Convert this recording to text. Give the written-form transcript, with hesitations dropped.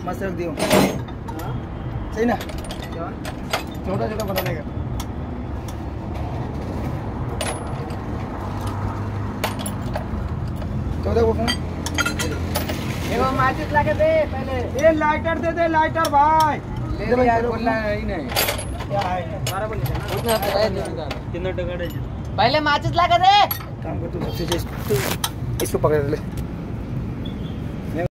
मस्त रख दियो। सही ना? छोटा छोटा बनाने का। चौदह को फोन एगो माचिस लाके दे पहले। ये लाइटर दे लाइटर भाई। ले दे यार, बोलना ही नहीं क्या है? 12 बोल देना उतना है। कितना टका दे पहले माचिस लाके दे। काम कर तू सबसे इसको पकड़ ले।